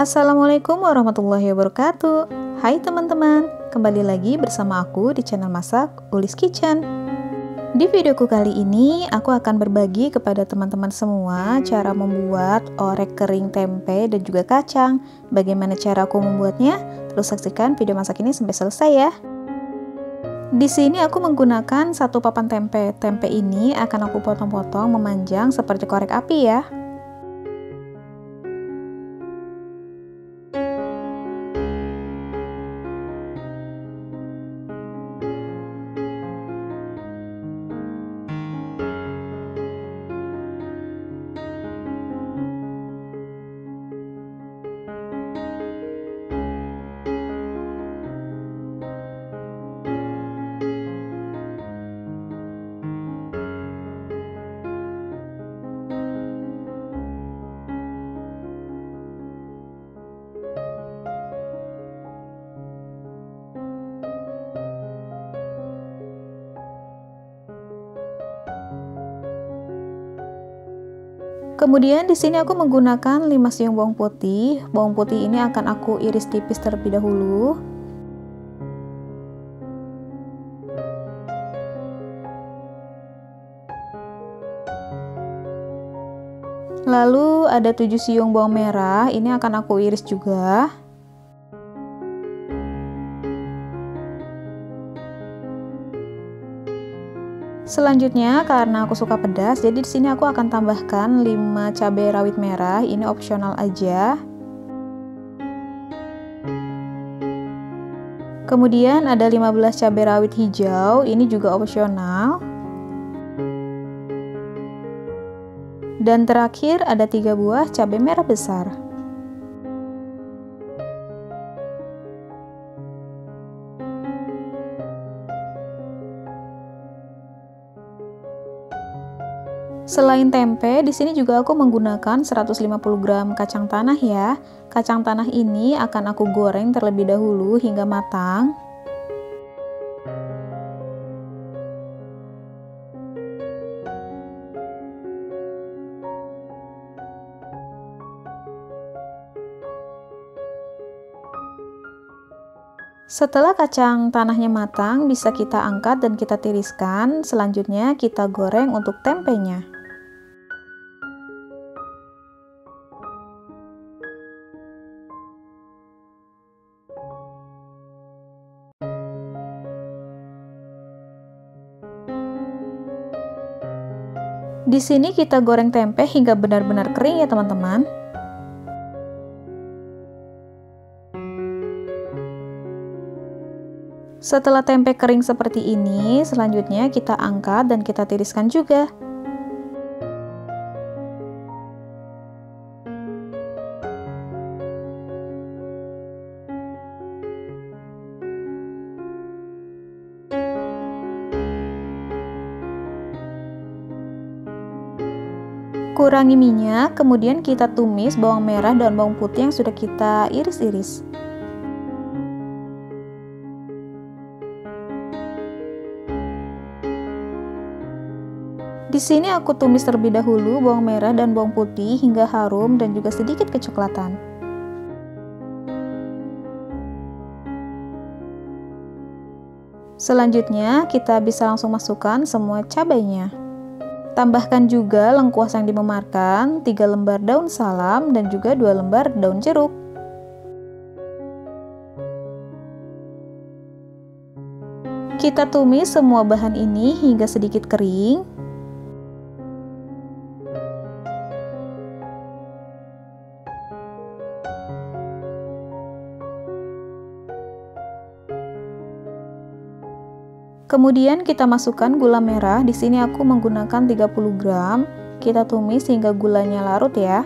Assalamualaikum warahmatullahi wabarakatuh. Hai teman-teman, kembali lagi bersama aku di channel masak Ulis Kitchen. Di videoku kali ini, aku akan berbagi kepada teman-teman semua cara membuat orek kering tempe dan juga kacang. Bagaimana cara aku membuatnya? Terus saksikan video masak ini sampai selesai ya. Di sini aku menggunakan satu papan tempe. Tempe ini akan aku potong-potong memanjang seperti korek api ya. Kemudian di sini aku menggunakan 5 siung bawang putih. Bawang putih ini akan aku iris tipis terlebih dahulu. Lalu ada 7 siung bawang merah, ini akan aku iris juga. Selanjutnya, karena aku suka pedas, jadi di sini aku akan tambahkan 5 cabai rawit merah. Ini opsional aja. Kemudian ada 15 cabai rawit hijau, ini juga opsional. Dan terakhir ada 3 buah cabai merah besar. Selain tempe, di sini juga aku menggunakan 150 gram kacang tanah ya. Kacang tanah ini akan aku goreng terlebih dahulu hingga matang. Setelah kacang tanahnya matang, bisa kita angkat dan kita tiriskan. Selanjutnya kita goreng untuk tempenya. Di sini kita goreng tempe hingga benar-benar kering ya teman-teman. Setelah tempe kering seperti ini, selanjutnya kita angkat dan kita tiriskan juga. Kurangi minyak, kemudian kita tumis bawang merah dan bawang putih yang sudah kita iris-iris. Di sini aku tumis terlebih dahulu bawang merah dan bawang putih hingga harum dan juga sedikit kecoklatan. Selanjutnya, kita bisa langsung masukkan semua cabainya. Tambahkan juga lengkuas yang dimemarkan, 3 lembar daun salam dan juga 2 lembar daun jeruk. Kita tumis semua bahan ini hingga sedikit kering. Kemudian kita masukkan gula merah. Di sini aku menggunakan 30 gram. Kita tumis hingga gulanya larut ya.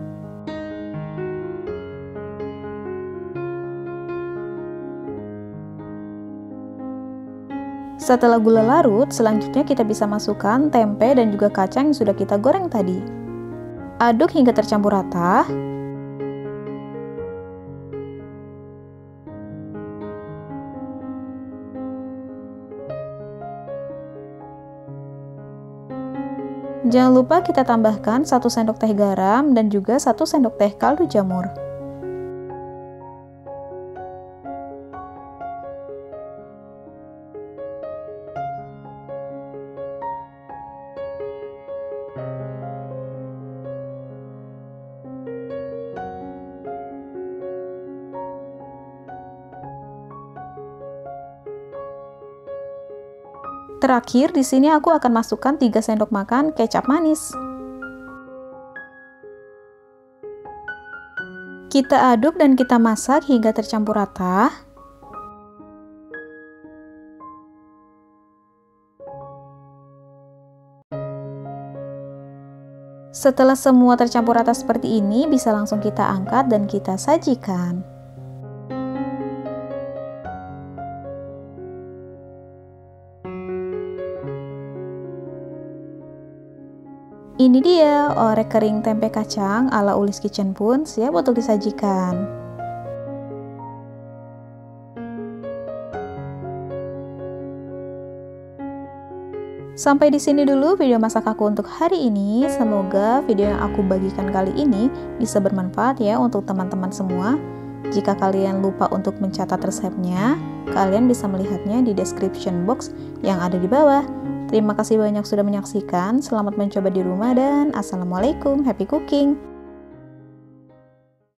Setelah gula larut, selanjutnya kita bisa masukkan tempe dan juga kacang yang sudah kita goreng tadi. Aduk hingga tercampur rata. Jangan lupa kita tambahkan 1 sendok teh garam dan juga 1 sendok teh kaldu jamur. Terakhir, di sini aku akan masukkan 3 sendok makan kecap manis. Kita aduk dan kita masak hingga tercampur rata. Setelah semua tercampur rata seperti ini, bisa langsung kita angkat dan kita sajikan. Ini dia orek kering tempe kacang ala Ulis Kitchen pun siap untuk disajikan. Sampai di sini dulu video masak aku untuk hari ini. Semoga video yang aku bagikan kali ini bisa bermanfaat ya untuk teman-teman semua. Jika kalian lupa untuk mencatat resepnya, kalian bisa melihatnya di description box yang ada di bawah. Terima kasih banyak sudah menyaksikan. Selamat mencoba di rumah dan assalamualaikum, happy cooking.